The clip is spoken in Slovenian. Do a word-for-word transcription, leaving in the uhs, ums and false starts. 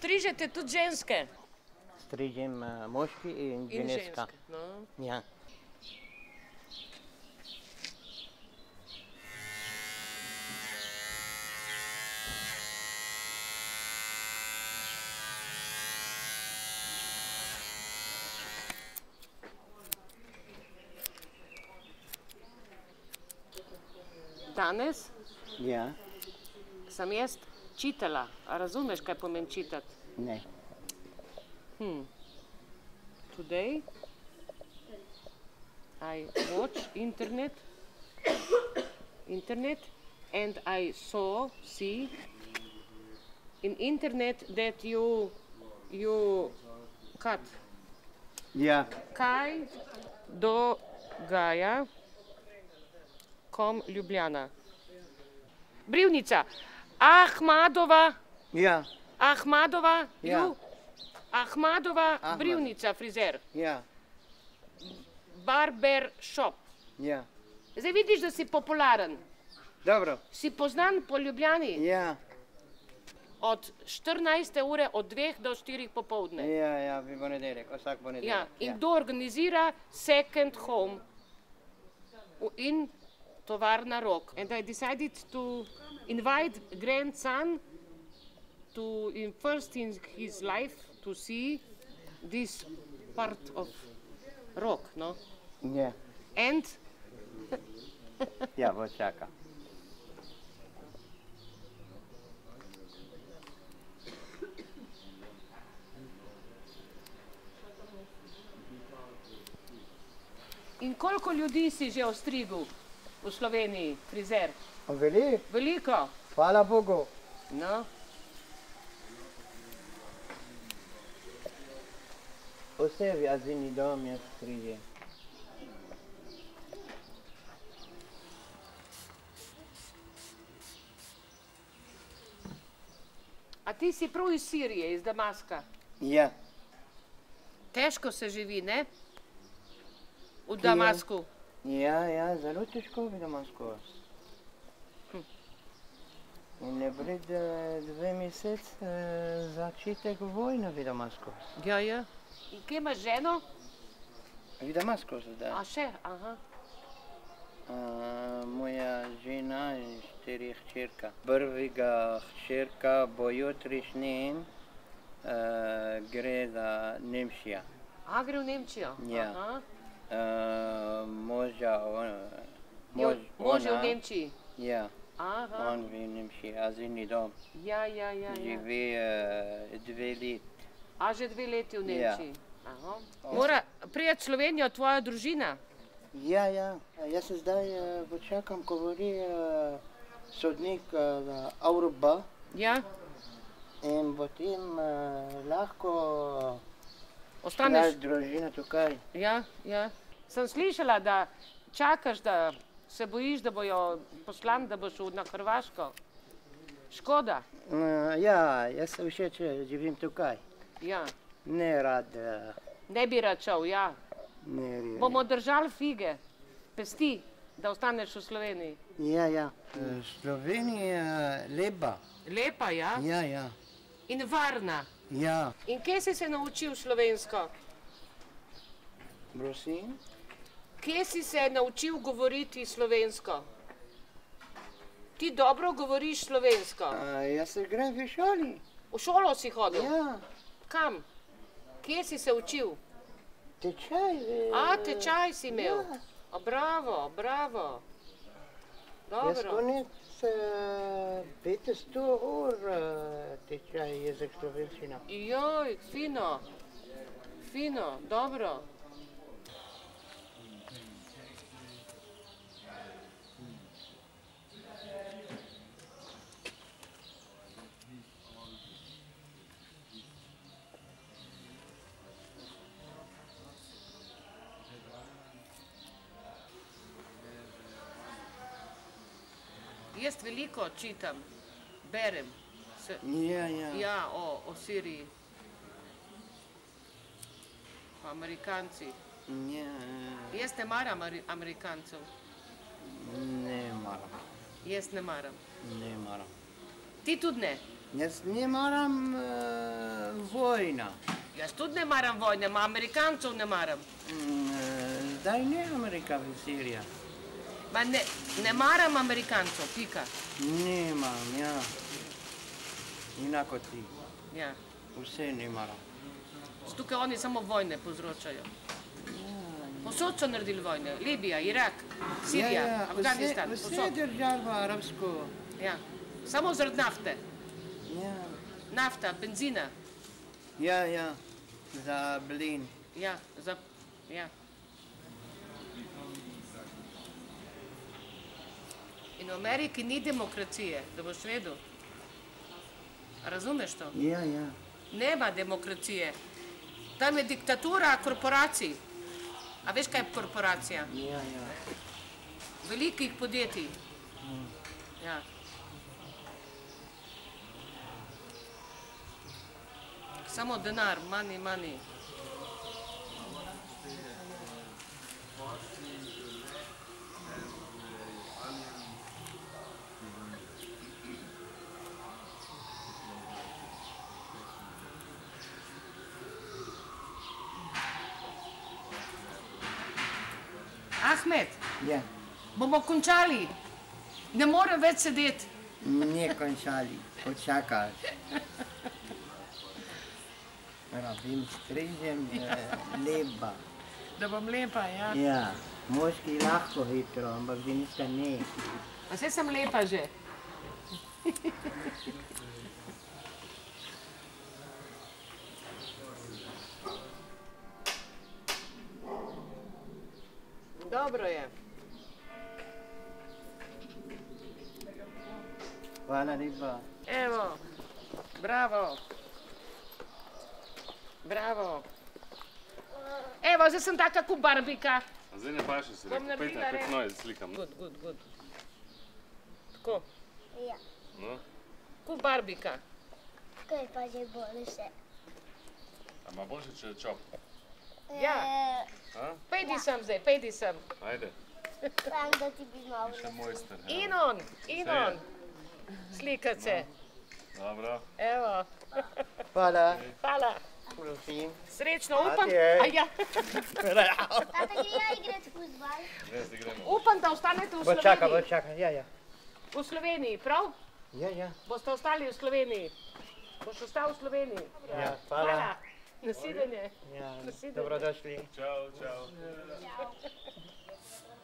strižete tudi ženske? Strižem uh, moški in, In ženska. ženske, no. Ja. Danes Ja. sem jaz čitala. A razumeš, kaj pomeni čitati? Ne. Hmm. Today I watch internet, internet, and I saw, see, in internet that you, you cut. Ja. Kaj dogaja kom Ljubljana? Brivnica. Ahmadova, Ja. Ahmadova, Ja. you, Ahmadova, Ahmad. brivnica, frizer. Ja. Barber shop. Ja. Zdaj vidiš, da si popularen. Dobro. Si poznan po Ljubljani Ja. od štirinajste ure, od dveh do štirih popoldne. Ja, ja, v ponedeljek, vsak ponedeljek. Ja, in kdo organizira Second Home in tovarna Rok. And I decided to invite grandson to in first in his life to see this part of Rok, no? Ja. And Ja, bo čaka. in koliko ljudi si že ostrigel v Sloveniji, frizer? Veliko, Veliko? hvala Bogu. No. Vse v azilni dom jaz strižem. A ti si prav iz Sirije, iz Damaska? Ja. Težko se živi, ne? V Damasku. Ja, ja, zelo težko v Damasku. In je pred dve mesec začetek vojne v Damasku. Ja, ja. In kje imaš ženo? V Damasku zdaj. A še? Aha. Uh, moja žena in štiri hčerka. Prvega hčerka bo jutrišnji, uh, gre za Nemčijo. A, gre v Nemčijo? Ja. Aha. Uh, moža, on, Jo, mož, mož je v ona- Nemčiji? Ja, Aha. on v Nemčiji, azilni dom. Ja, ja, ja, ja. Živi uh, dve leti. A že dve leti v Ja. Nemčiji? Aha. Mora priti v Slovenijo tvoja družina? Ja, ja, jaz se zdaj uh, počakam, govori uh, sodnik uh, Avroba. Ja? In potem uh, lahko Ostaneš? naš družina tukaj. Ja, ja. Sem slišala, da čakaš, da se bojiš, da bojo poslan, da boš šel na Hrvaško. Škoda. Uh, ja, jaz se všeč živim tukaj. Ja. Ne rad, uh, Ne bi rad šel, ja. ne rad. Bomo držali fige, pesti, da ostaneš v Sloveniji. Ja, ja. Uh, Slovenija lepa. Lepa, ja? Ja, ja. In varna. Ja. In kje si se naučil slovensko? Prosim? Kje si se naučil govoriti slovensko? Ti dobro govoriš slovensko. Uh, jaz se grem v šoli. V šolo si hodil? Ja. Kam? Kje si se učil? Tečaj. v- A, tečaj si imel? Ja. O, bravo, bravo. Jaz Dobro. konec uh, petsto ur uh, tečaj jezik slovenščina. Joj, fino. Fino, dobro. Jaz veliko čitam, berem. Se, Ja, ja. ja, o, o Siriji. O Amerikanci. Ja, Jaz ne maram Ari- Amerikancev. ne maram. Jaz ne maram. Ne maram. Ti tudi ne. Jaz ne maram uh, vojna. Jaz tudi ne maram vojne, ma Amerikancov ne maram. Mm, uh, zdaj ne Amerika v Sirija. Ma ne, ne maram Amerikancov, pika. Ne maram, ja. Inako ti. Ja. Vse ne maram. Tukaj oni samo vojne povzročajo. Posod so naredili vojne. Libija, Irak, Sirija, ja, ja, Afganistan, vse, vse posod. država arabsko. Ja. Samo zaradi nafte. Ja. Nafta, benzina. Ja, ja, za plin. Ja, za... Ja. In v Ameriki ni demokracije, da boš vedel. Razumeš to? Ja, ja. Nema demokracije. Tam je diktatura korporacij. A veš, kaj je korporacija? Ja, ja. Velikih podjetij. Ja. Samo denar, money, money. Ahmed, Ja, bomo končali. Ne morem več sedeti. ne končali, počakaš. Rabim strižem eh, lepa. Da bom lepa, ja. Ja, moški lahko hitro, ampak ženska ne. A saj sem lepa že. Dobro je. Hvala lepa. Evo, bravo. Bravo. Evo, zdaj sem taka kot Barbika. A zdaj ne paše si Bom rekel, pejte naredila na red. petnoj, slikam. Good, good, good. Tako, Ja, No, kot Barbika. kaj pa že boljše. a ima boljše, če je čop? Ja. E, A? Pejdi sem zdaj, pejdi sem. Ajde, Pravim, da ti bi malo še mojster. evo. In on, in Vse je. on. Slikat se. Dobro. Evo, Hvala. hvala. Prosim. Srečno, upam. Adieu. A ja. Tata, gre ja igrati fuzbal? Res, da gremo. Upam, da ostanete v Bo čaka, bo Sloveniji. čaka, ja, ja. V Sloveniji, prav? Ja, ja. Boste ostali v Sloveniji. Boš ostal v Sloveniji. Ja, hvala. Nasvidenje. Ja, Nasvidenje. dobrodošli. Čau, čau.